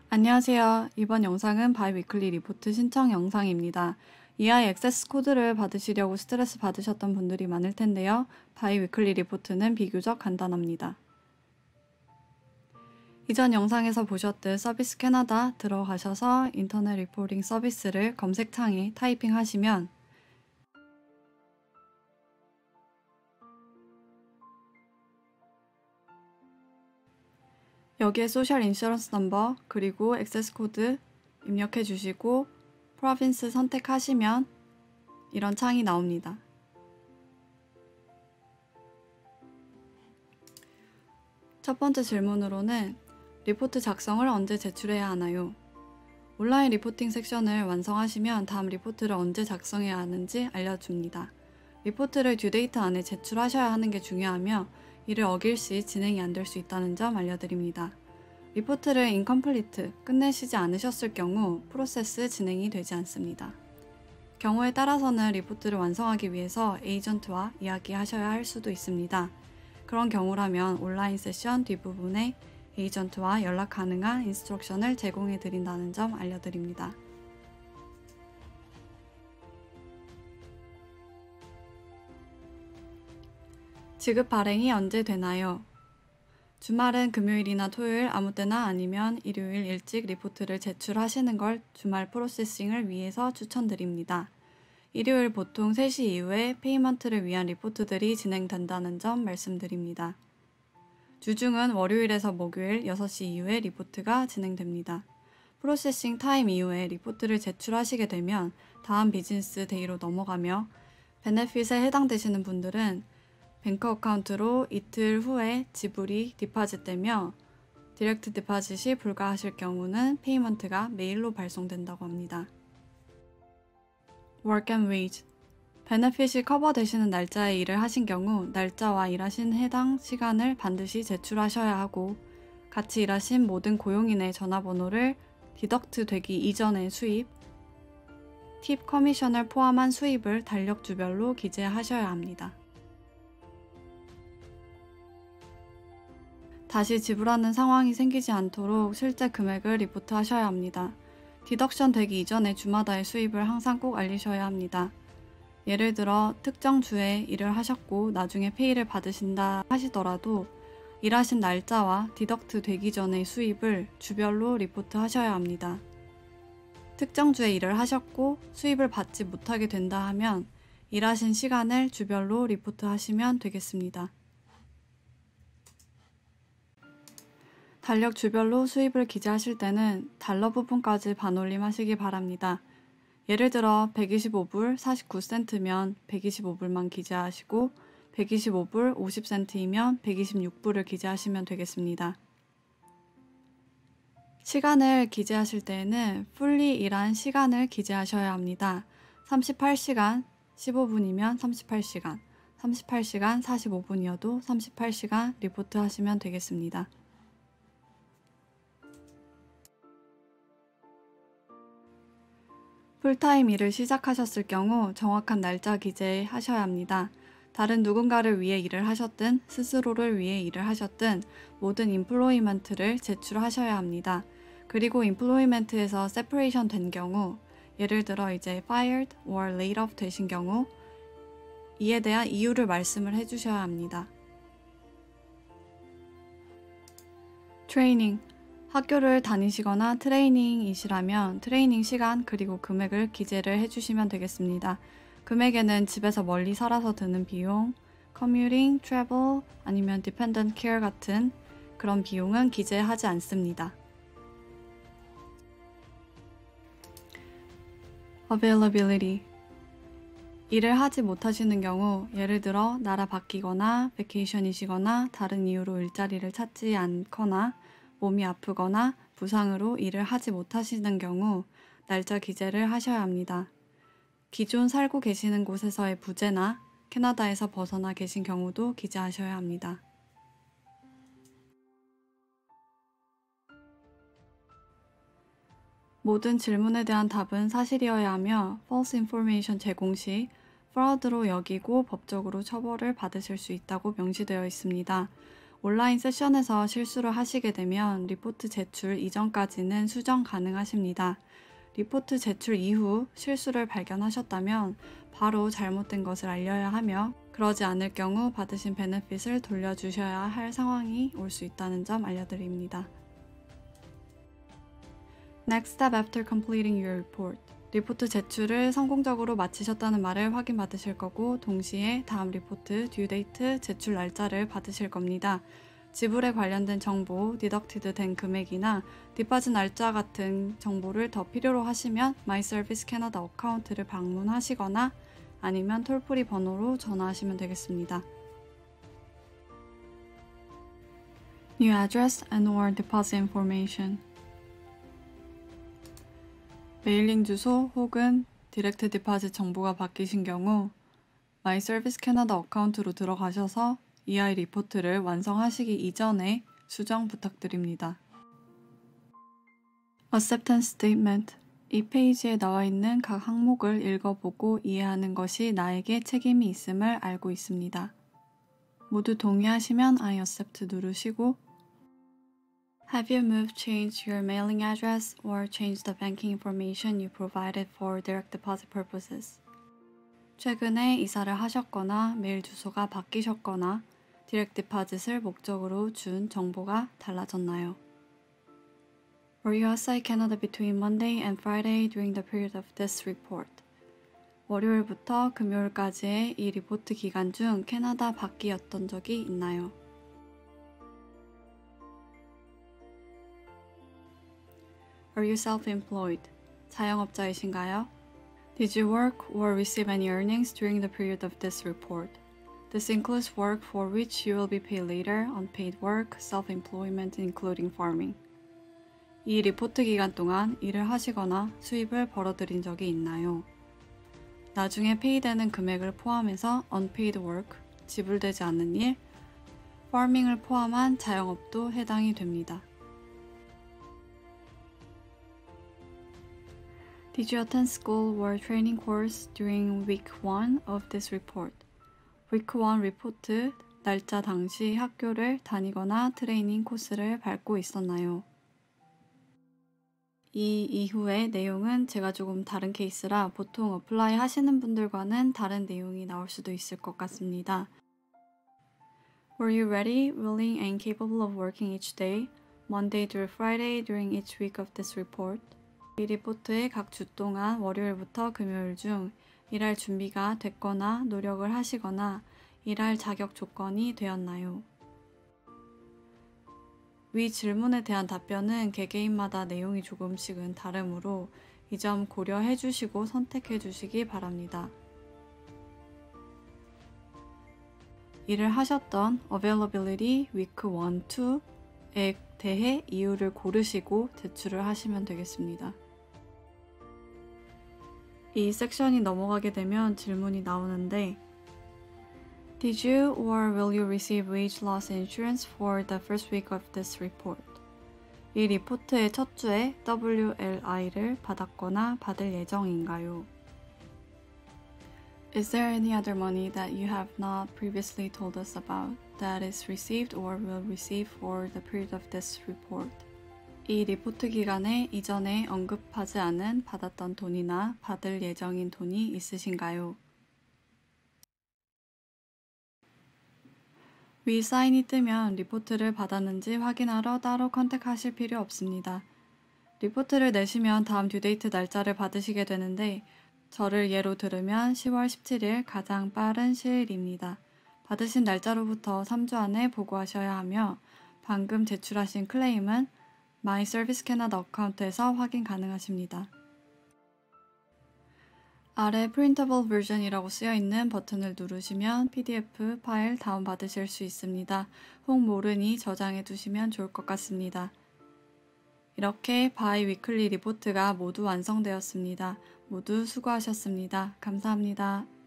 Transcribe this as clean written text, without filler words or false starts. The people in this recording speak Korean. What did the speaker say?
안녕하세요. 이번 영상은 바이위클리 리포트 신청 영상입니다. EI 액세스 코드를 받으시려고 스트레스 받으셨던 분들이 많을 텐데요. 바이위클리 리포트는 비교적 간단합니다. 이전 영상에서 보셨듯 서비스 캐나다 들어가셔서 인터넷 리포팅 서비스를 검색창에 타이핑하시면 여기에 소셜 인슈런스 넘버 그리고 액세스 코드 입력해 주시고 프로빈스 선택하시면 이런 창이 나옵니다. 첫 번째 질문으로는 리포트 작성을 언제 제출해야 하나요? 온라인 리포팅 섹션을 완성하시면 다음 리포트를 언제 작성해야 하는지 알려줍니다. 리포트를 듀데이트 안에 제출하셔야 하는 게 중요하며 이를 어길 시 진행이 안 될 수 있다는 점 알려드립니다. 리포트를 인컴플리트, 끝내시지 않으셨을 경우 프로세스 진행이 되지 않습니다. 경우에 따라서는 리포트를 완성하기 위해서 에이전트와 이야기하셔야 할 수도 있습니다. 그런 경우라면 온라인 세션 뒷부분에 에이전트와 연락 가능한 인스트럭션을 제공해 드린다는 점 알려드립니다. 지급 발행이 언제 되나요? 주말은 금요일이나 토요일 아무 때나 아니면 일요일 일찍 리포트를 제출하시는 걸 주말 프로세싱을 위해서 추천드립니다. 일요일 보통 3시 이후에 페이먼트를 위한 리포트들이 진행된다는 점 말씀드립니다. 주중은 월요일에서 목요일 6시 이후에 리포트가 진행됩니다. 프로세싱 타임 이후에 리포트를 제출하시게 되면 다음 비즈니스 데이로 넘어가며 베네핏에 해당되시는 분들은 뱅크 어카운트로 이틀 후에 지불이 디파짓되며 디렉트 디파짓이 불가하실 경우는 페이먼트가 메일로 발송된다고 합니다. Work and Wage 베네핏이 커버되시는 날짜에 일을 하신 경우 날짜와 일하신 해당 시간을 반드시 제출하셔야 하고 같이 일하신 모든 고용인의 전화번호를 디덕트 되기 이전의 수입, 팁 커미션을 포함한 수입을 달력주별로 기재하셔야 합니다. 다시 지불하는 상황이 생기지 않도록 실제 금액을 리포트하셔야 합니다. 디덕션 되기 이전에 주마다의 수입을 항상 꼭 알리셔야 합니다. 예를 들어 특정 주에 일을 하셨고 나중에 페이를 받으신다 하시더라도 일하신 날짜와 디덕트 되기 전의 수입을 주별로 리포트하셔야 합니다. 특정 주에 일을 하셨고 수입을 받지 못하게 된다 하면 일하신 시간을 주별로 리포트하시면 되겠습니다. 달력 주별로 수입을 기재하실 때는 달러 부분까지 반올림하시기 바랍니다. 예를 들어 125불 49센트면 125불만 기재하시고 125불 50센트이면 126불을 기재하시면 되겠습니다. 시간을 기재하실 때에는 풀리 일한 시간을 기재하셔야 합니다. 38시간 15분이면 38시간, 38시간 45분이어도 38시간 리포트 하시면 되겠습니다. 풀타임 일을 시작하셨을 경우 정확한 날짜 기재하셔야 합니다. 다른 누군가를 위해 일을 하셨든 스스로를 위해 일을 하셨든 모든 인플로이먼트를 제출하셔야 합니다. 그리고 인플로이먼트에서 세퍼레이션 된 경우 예를 들어 이제 fired or laid off 되신 경우 이에 대한 이유를 말씀을 해주셔야 합니다. 트레이닝 학교를 다니시거나 트레이닝이시라면 트레이닝 시간 그리고 금액을 기재를 해주시면 되겠습니다. 금액에는 집에서 멀리 살아서 드는 비용, 커뮤팅, 트래블 아니면 디펜던트 케어 같은 그런 비용은 기재하지 않습니다. availability 일을 하지 못하시는 경우 예를 들어 나라 바뀌거나 베케이션이시거나 다른 이유로 일자리를 찾지 않거나 몸이 아프거나 부상으로 일을 하지 못하시는 경우 날짜 기재를 하셔야 합니다. 기존 살고 계시는 곳에서의 부재나 캐나다에서 벗어나 계신 경우도 기재하셔야 합니다. 모든 질문에 대한 답은 사실이어야 하며 false information 제공 시 fraud로 여기고 법적으로 처벌을 받으실 수 있다고 명시되어 있습니다. 온라인 세션에서 실수를 하시게 되면 리포트 제출 이전까지는 수정 가능하십니다. 리포트 제출 이후 실수를 발견하셨다면 바로 잘못된 것을 알려야 하며 그러지 않을 경우 받으신 베네핏을 돌려주셔야 할 상황이 올 수 있다는 점 알려드립니다. Next step after completing your report. 리포트 제출을 성공적으로 마치셨다는 말을 확인받으실 거고 동시에 다음 리포트 듀 데이트 제출 날짜를 받으실 겁니다. 지불에 관련된 정보, 디덕티드 된 금액이나 뒷빠진 날짜 같은 정보를 더 필요로 하시면 마이서비스 캐나다 어카운트를 방문하시거나 아니면 톨프리 번호로 전화하시면 되겠습니다. New address and/or deposit information. 메일링 주소 혹은 디렉트 디파짓 정보가 바뀌신 경우 마이서비스 캐나다 어카운트로 들어가셔서 EI 리포트를 완성하시기 이전에 수정 부탁드립니다. Acceptance Statement. 이 페이지에 나와 있는 각 항목을 읽어보고 이해하는 것이 나에게 책임이 있음을 알고 있습니다. 모두 동의하시면 I accept 누르시고 Have you moved, changed your mailing address, or changed the banking information you provided for direct deposit purposes? 최근에 이사를 하셨거나 메일 주소가 바뀌셨거나 디렉트 디파짓을 목적으로 준 정보가 달라졌나요? Were you outside Canada between Monday and Friday during the period of this report? 월요일부터 금요일까지의 이 리포트 기간 중 캐나다 밖이었던 적이 있나요? Are you self-employed? 자영업자이신가요? Did you work or receive any earnings during the period of this report? This includes work for which you will be paid later, unpaid work, self-employment including farming. 이 리포트 기간 동안 일을 하시거나 수입을 벌어들인 적이 있나요? 나중에 페이되는 금액을 포함해서 unpaid work, 지불되지 않는 일, farming을 포함한 자영업도 해당이 됩니다. Did you attend school or training course during week 1 of this report? week 1 리포트 날짜 당시 학교를 다니거나 트레이닝 코스를 밟고 있었나요? 이 이후의 내용은 제가 조금 다른 케이스라 보통 어플라이 하시는 분들과는 다른 내용이 나올 수도 있을 것 같습니다. Were you ready, willing, and capable of working each day, Monday through Friday during each week of this report? 이 리포트의 각 주 동안 월요일부터 금요일 중 일할 준비가 됐거나 노력을 하시거나 일할 자격 조건이 되었나요? 위 질문에 대한 답변은 개개인마다 내용이 조금씩은 다르므로 이 점 고려해 주시고 선택해 주시기 바랍니다. 일을 하셨던 availability week 1, 2에 대해 이유를 고르시고 제출을 하시면 되겠습니다. 이 섹션이 넘어가게 되면 질문이 나오는데 Did you or will you receive wage loss insurance for the first week of this report? 이 리포트의 첫 주에 WLI를 받았거나 받을 예정인가요? Is there any other money that you have not previously told us about that is received or will receive for the period of this report? 이 리포트 기간에 이전에 언급하지 않은 받았던 돈이나 받을 예정인 돈이 있으신가요? 위 사인이 뜨면 리포트를 받았는지 확인하러 따로 컨택하실 필요 없습니다. 리포트를 내시면 다음 듀데이트 날짜를 받으시게 되는데 저를 예로 들으면 10월 17일 가장 빠른 시일입니다. 받으신 날짜로부터 3주 안에 보고하셔야 하며 방금 제출하신 클레임은 마이서비스 캐나다 어카운트에서 확인 가능하십니다. 아래 프린터블 버전이라고 쓰여있는 버튼을 누르시면 PDF 파일 다운받으실 수 있습니다. 혹 모르니 저장해 두시면 좋을 것 같습니다. 이렇게 바이 위클리 리포트가 모두 완성되었습니다. 모두 수고하셨습니다. 감사합니다.